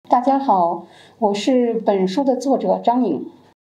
大家好，我是本书的作者张颖。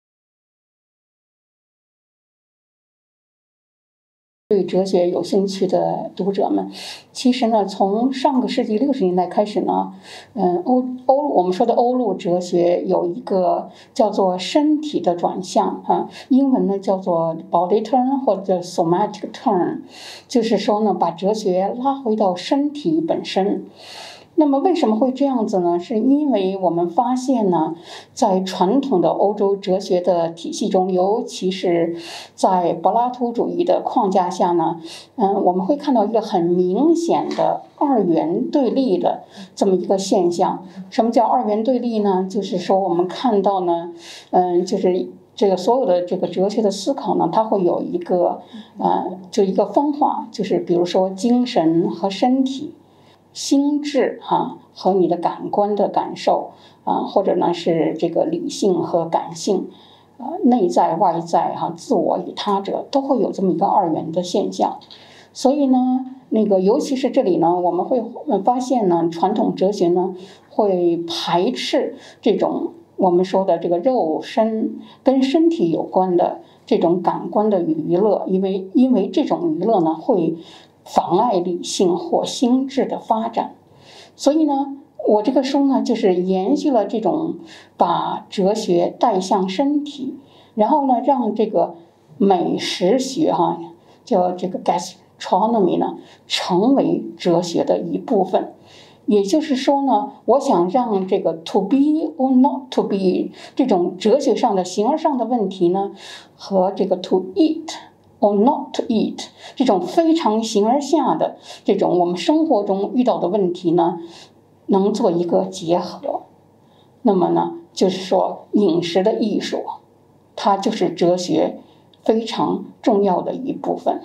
对哲学有兴趣的读者们，其实呢，从上个世纪60年代开始呢，我们说的欧陆哲学有一个叫做身体的转向英文呢叫做 body turn 或者 somatic turn， 就是说呢，把哲学拉回到身体本身。那么为什么会这样子呢？是因为我们发现呢，在传统的欧洲哲学的体系中，尤其是在柏拉图主义的框架下呢，我们会看到一个很明显的二元对立的这么一个现象。什么叫二元对立呢？就是说我们看到呢，就是这个所有的这个哲学的思考呢，它会有一个就一个分化，就是比如说精神和身体。心智和你的感官的感受或者呢是这个理性和感性，内在外在自我与他者都会有这么一个二元的现象。所以呢，尤其是这里呢，我们会发现呢，传统哲学呢会排斥这种我们说的这个肉身跟身体有关的这种感官的娱乐，因为这种娱乐呢会妨碍理性或心智的发展。所以呢，我这个书呢就是延续了这种把哲学带向身体，然后呢让这个美食学叫这个 gastronomy 呢成为哲学的一部分。也就是说呢，我想让这个 to be or not to be 这种哲学上的形而上的问题呢，和这个 to eat or not to eat 这种非常形而下的这种我们生活中遇到的问题呢，能做一个结合。那么呢，就是说饮食的艺术，它就是哲学非常重要的一部分。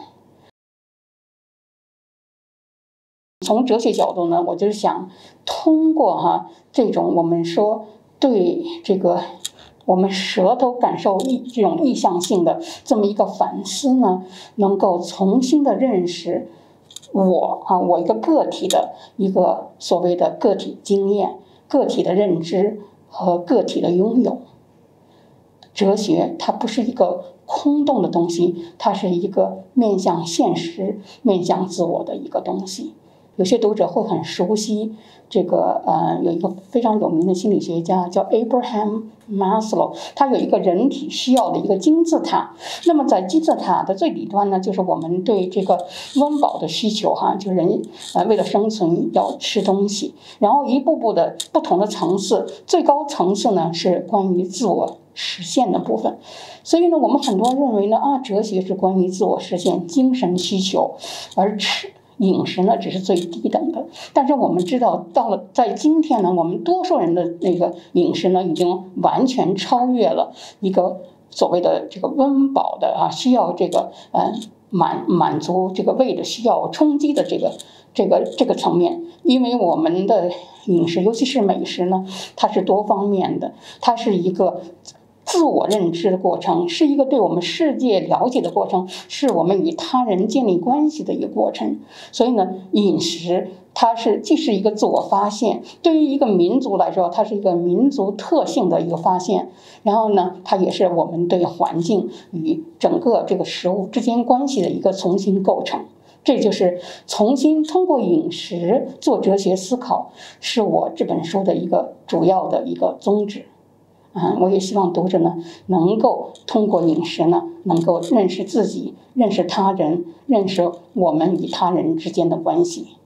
从哲学角度呢，我就是想通过这种我们说对这个我们舌头感受这种意向性的这么一个反思呢，能够重新的认识我一个个体的一个所谓的个体经验、个体的认知和个体的拥有。哲学它不是一个空洞的东西，它是一个面向现实、面向自我的一个东西。有些读者会很熟悉这个有一个非常有名的心理学家叫 Abraham Maslow， 他有一个人体需要的一个金字塔。那么在金字塔的最底端呢，就是我们对这个温饱的需求就是人为了生存要吃东西，然后一步步的不同的层次，最高层次呢是关于自我实现的部分。所以呢，我们很多人认为呢哲学是关于自我实现精神需求，而饮食呢只是最低等的。但是我们知道，到了在今天呢，我们多数人的那个饮食呢，已经完全超越了一个所谓的这个温饱的需要这个满足这个胃的需要充饥的这个层面。因为我们的饮食，尤其是美食呢，它是多方面的，它是一个自我认知的过程，是一个对我们世界了解的过程，是我们与他人建立关系的一个过程。所以呢，饮食它既是一个自我发现，对于一个民族来说，它是一个民族特性的一个发现。然后呢，它也是我们对环境与整个这个食物之间关系的一个重新构成。这就是重新通过饮食做哲学思考，是我这本书的一个主要的一个宗旨。我也希望读者呢，能够通过饮食呢，能够认识自己，认识他人，认识我们与他人之间的关系。